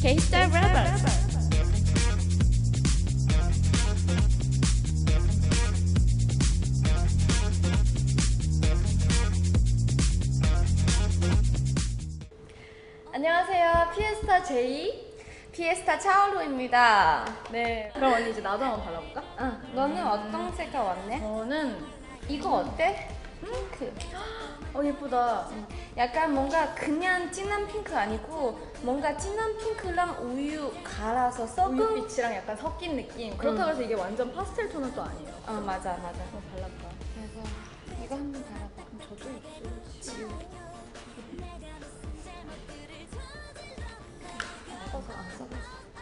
K-Star Rubber. 안녕하세요. 피에스타 제이, 피에스타 차오루입니다. 네, 그럼 언니 이제 나도 한번 발라볼까? 너는 어떤 색깔 왔네? 저는 이거 어때? 핑크. 예쁘다. 약간 뭔가 그냥 진한 핑크 아니고 뭔가 진한 핑크랑 우유 갈아서 섞은 우유빛이랑 약간 섞인 느낌. 그렇다고 해서 이게 완전 파스텔 톤은 또 아니에요. 맞아. 한번 발라볼까? 그래서 이거 한번 발라봐. 저도 있어요. 써서 안 써봤어.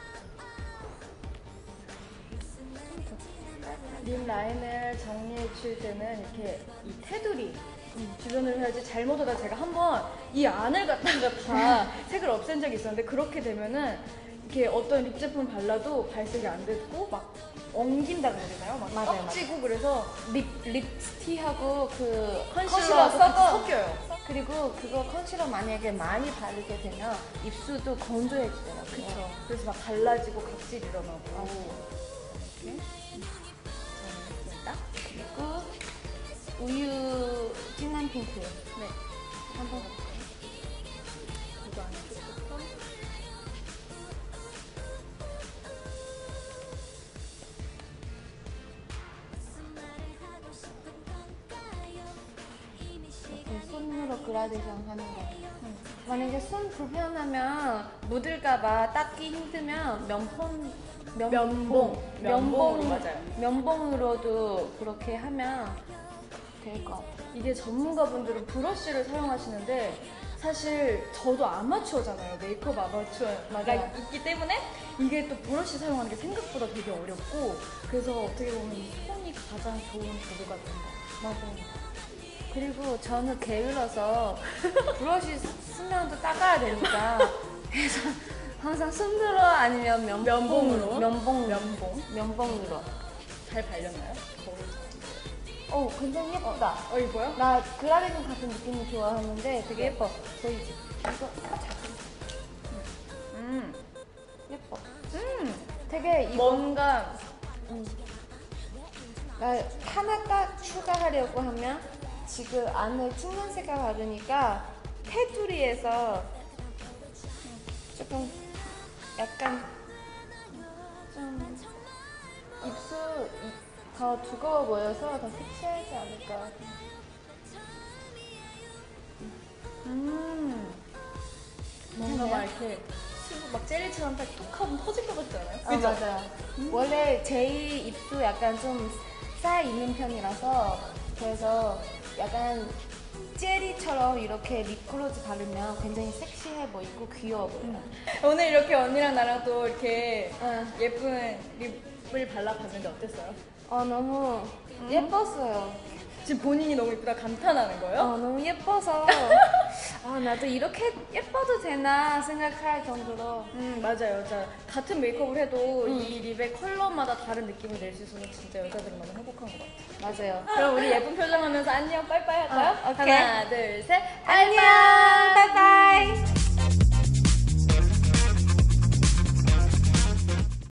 립 라인을 정리해 줄 때는 이렇게 이 테두리 주변으로 해야지. 잘못하다 제가 한번 이 안을 갖다가 다 색을 없앤 적이 있었는데, 그렇게 되면은 이렇게 어떤 립 제품 발라도 발색이 안 됐고 막 엉긴다고 해야 되나요? 막 맞아요, 떡지고. 그래서 립스틱하고 그 컨실러하고 같이 섞여요. 그리고 그거 컨실러 만약에 많이 바르게 되면 입술도 건조해지더라고요. 그쵸. 그래서 막 갈라지고 각질 일어나고. 이렇게. 자, 그리고 우유 진한 핑크. 네. 한번 이거 안쪽부터. 이렇게 손으로 그라데이션 하는 거. 만약에 손 불편하면 묻을까봐 닦기 힘들면 면봉으로 맞아요. 면봉으로도 그렇게 하면 될 것 같아요. 이게 전문가분들은 브러쉬를 사용하시는데, 사실 저도 아마추어잖아요. 메이크업 아마추어가 맞아요. 있기 때문에 이게 또 브러쉬 사용하는 게 생각보다 되게 어렵고, 그래서 어떻게 보면 손이 가장 좋은 도구가 된다. 맞아요. 그리고 저는 게을러서 브러쉬 쓰면 또 닦아야 되니까 그래서 항상 손으로 아니면 면봉으로. 잘 발렸나요? 굉장히 예쁘다. 이거요? 나 그라데이션 같은 느낌을 좋아하는데 되게 예뻐. 보이지? 이거 예뻐. 되게 이거 뭔가 나 하나 딱 추가하려고 하면 지금 안에 진한 색깔 바르니까 테두리에서 조금 약간 좀 입술 더 두꺼워 보여서 더 섹시하지 않을까. 뭔가 막 이렇게 막 젤리처럼 딱 톡 하면 터질 것 같지 않아요? 그죠? 맞아요. 원래 제 입술 약간 좀 살 있는 편이라서 그래서 약간 젤리처럼 이렇게 립글로즈 바르면 굉장히 섹시해 보이고 귀여워 보여요. 오늘 이렇게 언니랑 나랑 또 이렇게 예쁜 립을 발라봤는데 어땠어요? 너무 예뻤어요. 지금 본인이 너무 예쁘다 감탄하는 거예요? 너무 예뻐서 나도 이렇게 예뻐도 되나 생각할 정도로. 맞아요. 자, 같은 메이크업을 해도 이 립의 컬러마다 다른 느낌을 낼 수 있어서 진짜 여자들은 너무 행복한 것 같아요. 맞아요. 그럼 우리 예쁜 표정 하면서 안녕 빠이빠이 할까요? 오케이. 하나, 둘, 셋. 안녕. 바이바이.